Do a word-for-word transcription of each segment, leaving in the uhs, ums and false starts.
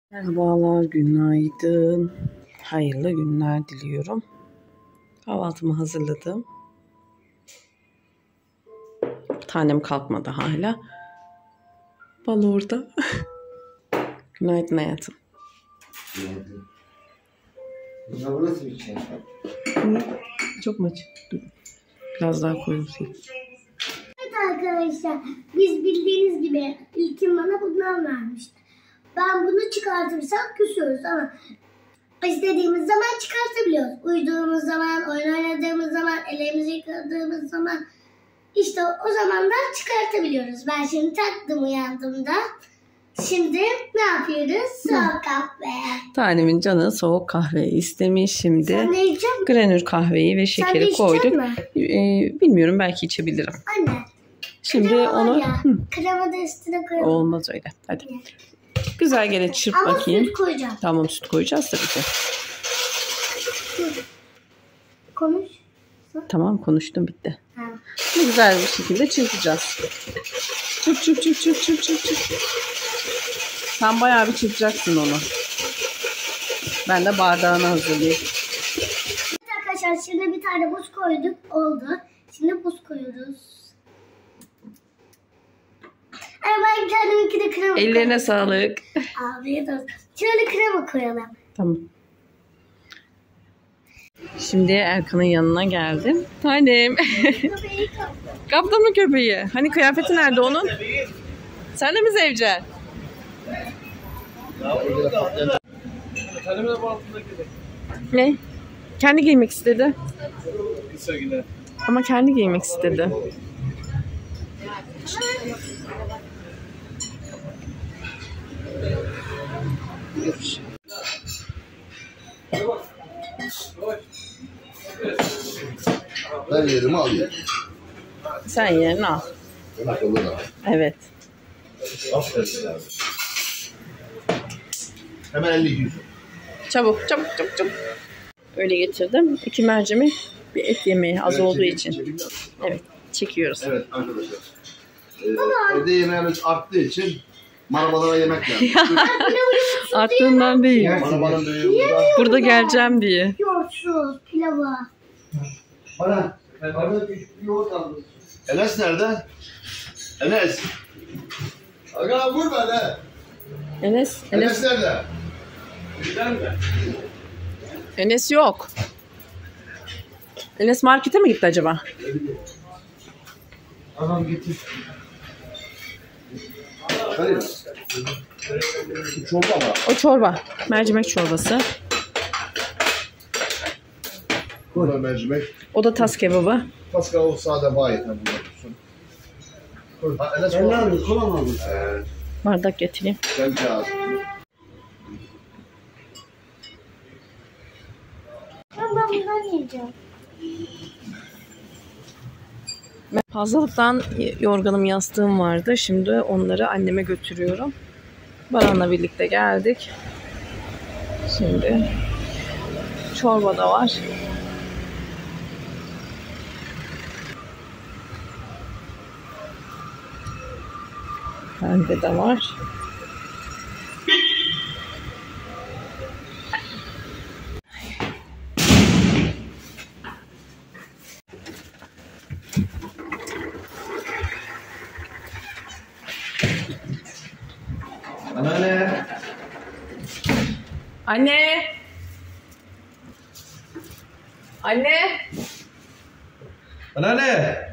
Merhabalar, günaydın. Hayırlı günler diliyorum. Kahvaltımı hazırladım. Bir tanem kalkmadı hala. Bal orada. Günaydın hayatım. Günaydın. Ya bu nasıl bir şey? Çok mu acı? Biraz daha koyayım. Evet arkadaşlar, biz bildiğiniz gibi İlkin bana bundan vermişti. Ben bunu çıkartırsam küsüyoruz ama istediğimiz zaman çıkartabiliyoruz. Uyuduğumuz zaman, oyun oynadığımız zaman, ellerimizi yıkadığımız zaman işte o zamanlar çıkartabiliyoruz. Ben şimdi taktım uyandığımda. Şimdi ne yapıyoruz? Soğuk kahve. Tanemin canı soğuk kahve istemiş şimdi. Sen de içecek misin? Granül kahveyi ve şekeri içecek koyduk. mi? Ee, bilmiyorum, belki içebilirim. Anne. Şimdi krema var onu ya, Hı, krema da üstüne koyalım. olmaz öyle. Hadi. Güzel gene çırp Ama bakayım. süt koyacağım. Tamam, süt koyacağız tabii ki. Konuş. Tamam, konuştum, bitti. Ha. Ne güzel bir şekilde çırpacağız. Çırp çırp çırp çırp çırp çırp çırp. Sen bayağı bir çırpacaksın onu. Ben de bardağını hazırlayayım. Evet arkadaşlar, şimdi bir tane buz koyduk. Oldu. Şimdi buz koyuyoruz. Ay ben kendimki de krema Ellerine koyalım. sağlık. Afiyet olsun. Şöyle krema koyalım. Tamam. Şimdi Erkan'ın yanına geldim. Tanem. Kaptın mı köpeği? Hani kıyafeti nerede onun? Sen de mi seveceksin? Ne? Kendi giymek istedi. Ama kendi giymek istedi. Ben yerimi alayım. Sen yerini al. Ben akıllı da. Evet. Aferin abi. Hemen elli yüz. Çabuk çabuk çabuk çabuk. Öyle getirdim. İki mercimek, bir et yemeği az olduğu için. Evet, çekiyoruz. Evet arkadaşlar. Ee, evde yemeğimiz arttığı için marabalara yemek lazım. Arttığından değil. Marabanın büyüğü burada. Burada geleceğim diye. Yoğurtsuz pilavı. Bana. Bana bir yoğurt aldım. Enes nerede? Enes. Aga vur bana. Enes, Enes Enes, nerede? Enes yok. Enes markete mi gitti acaba? Anam getir. Hayır. Şu çorba var. O çorba. Mercimek çorbası. Burada mercimek. O da tas kebabı. Paska o sade bağ yeter bunlar. Enes kola mı aldın? Kola mı aldın? Evet. Bardak getireyim. Ben kağıt. Ben bundan yiyeceğim. Fazlalıktan yorganım, yastığım vardı. Şimdi onları anneme götürüyorum. Baran'la birlikte geldik. Şimdi çorba da var. Bende de var. Anneanne. Anne! Anne! Anneanne.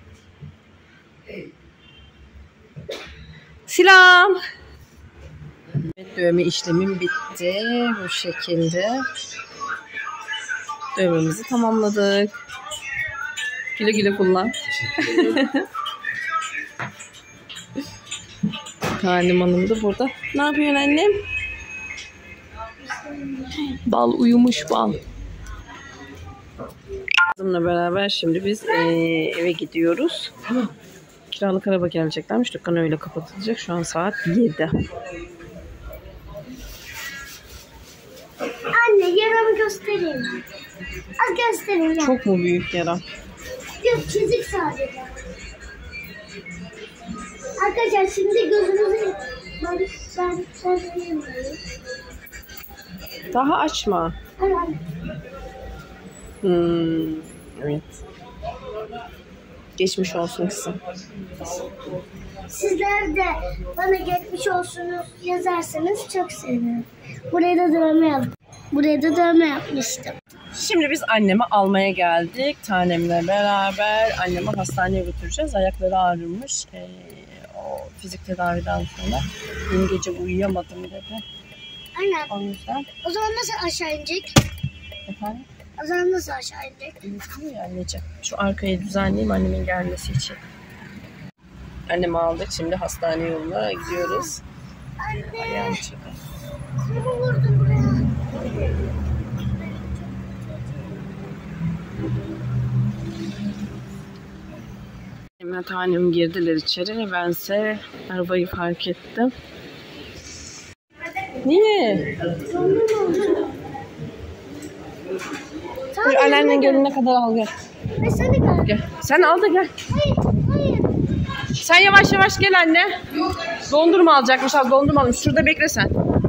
Selam! Evet, dövme işlemim bitti. Bu şekilde. Dövmemizi tamamladık. Güle güle kullan. Tanem Hanım da burada. Ne yapıyorsun annem? Bal uyumuş bal. Kızımla beraber şimdi biz ee, eve gidiyoruz. Kiralık araba geleceklermiş. Dükkan öyle kapatılacak. Şu an saat yedi. Anne yaramı göstereyim. Az göstereyim. ya. Çok mu büyük yara? Yok, çizik sadece. Arkadaşlar şimdi gözünüzü ben ben ben yemiyorum. Daha açma. Hmm, evet. Geçmiş olsun kızım. Sizler de bana geçmiş olsunuz yazarsanız çok sevinirim. Buraya da dövme yaptım. Buraya da dövme yapmıştım. Şimdi biz annemi almaya geldik. Tanemle beraber annemi hastaneye götüreceğiz. Ayakları ağrımış. Ee, o fizik tedaviden sonra dün gece uyuyamadım dedi. Aynen. O yüzden. O zaman nasıl aşağı inecek? Efendim? O zaman nasıl aşağı inecek? İyi anneciğim. Şu arkayı düzenleyeyim annemin gelmesi için. Annemi aldık. Şimdi hastane yoluna gidiyoruz. Anne. Ayağım çıktı. Kolumu vurdum buraya. Emret annem girdiler içeri. Bense arabayı fark ettim. Niye? Dur, anneannen gelene kadar al gel. Ve sen de gel. Gel. Sen al da gel. Hayır, hayır. Sen yavaş yavaş gel anne. Dondurma alacakmış. Al dondurma almış. Şurada bekle sen.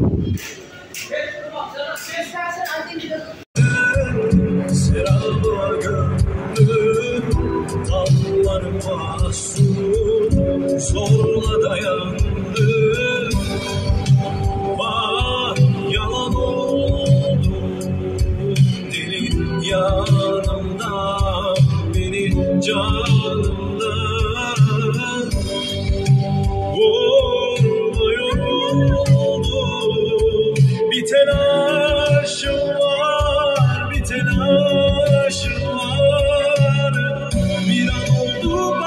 Seraba gönlüm dallar mahzun zorla dayandım. Vah yalan oldu dilin yanımda benim canımda. Vurma yoruldum bir telaşım var bir telaşım var. Bir an oldu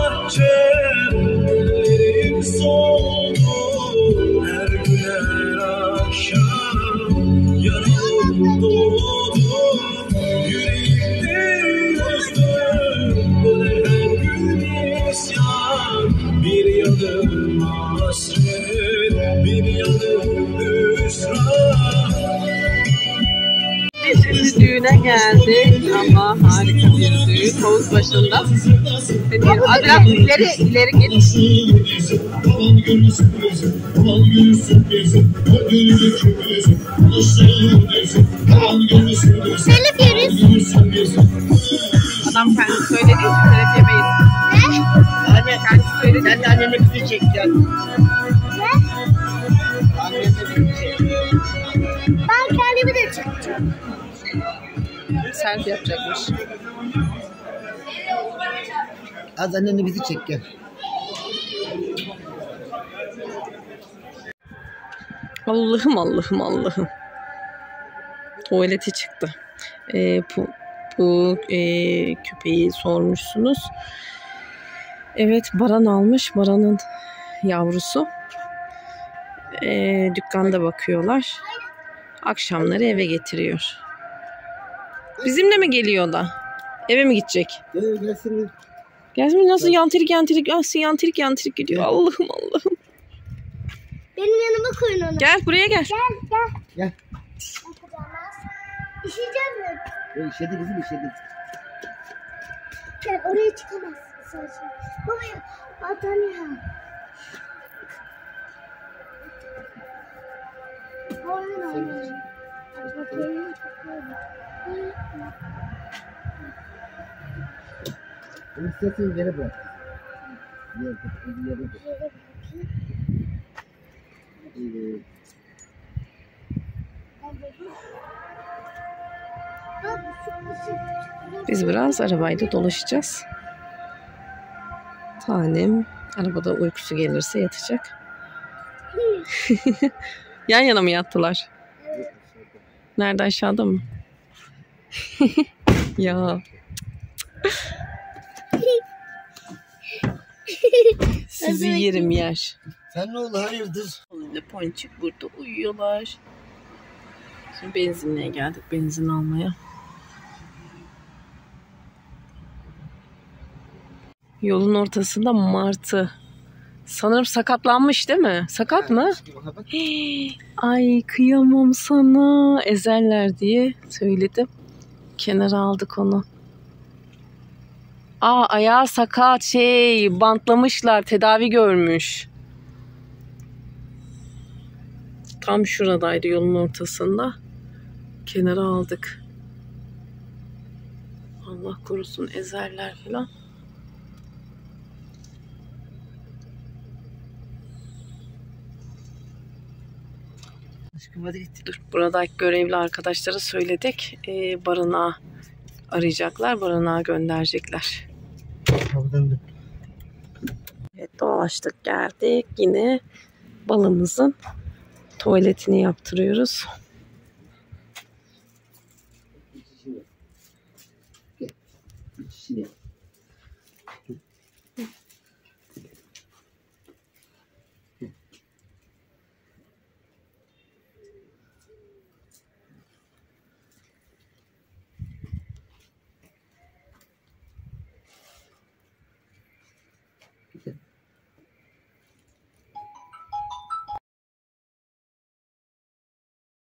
bahçelerim soldu her gün her akşam yaralı doğdu yüreğimde üzdüm böyle her gün isyan. Bir yanım hasret bir yanım hüsran. Şimdi düğüne geldik ama harika bir düğün. Havuz başında. Hadi biraz ileri, ileri git. Telif yeriz. Adam kendisi söylediği için telef yemeyiz. Ne? Anne Kendisi söyledi. sen de annene bizi çekeceksin. Ne? Annene bizi çek. Ben kendimi de çekeceğim. Selfie yapacakmış. Az annene bizi çek gel. Allah'ım Allah'ım Allah'ım. Tuvaleti çıktı. Ee, bu bu e, köpeği sormuşsunuz. Evet, Baran almış. Baran'ın yavrusu. Ee, dükkanda bakıyorlar. Akşamları eve getiriyor. Bizimle mi geliyor da? Eve mi gidecek? Gel gelsin. Gelsin nasıl yantirik yantirik nasıl yantirik yantirik gidiyor. Allah'ım Allah'ım. Benim yanıma koyun onu. Gel buraya gel. Gel gel. Gel. Yapacağız. İşeyeceğim mi? Gel işedi bizim işedi. Gel oraya çıkamazsın sen şimdi. Baba battaniye al. Oyun oynayalım. Bakayım. Bunu istersen yere bırak. Yere bırak. Yere bırak. Evet. Biz biraz arabayla dolaşacağız. Tanem arabada uykusu gelirse yatacak. Yan yana mı yattılar? Nerede, aşağıda mı? Ya. Sizi yerim yer. Sen ne oldu hayırdır? Onunla Ponçik burada uyuyorlar. Şimdi benzinliğe geldik, benzin almaya. Yolun ortasında martı. Sanırım sakatlanmış değil mi? Sakat mı? Hii, ay kıyamam sana. Ezerler diye söyledim. Kenara aldık onu. Aa, ayağı sakat, şey bantlamışlar, tedavi görmüş. Tam şuradaydı, yolun ortasında. kenara aldık. Allah korusun ezerler falan. Aşkım hadi git. Dur. Buradaki görevli arkadaşlara söyledik. Ee, barınağı arayacaklar. Barınağı gönderecekler. Evet, dolaştık geldik. Yine balımızın tuvaletini yaptırıyoruz. Şimdi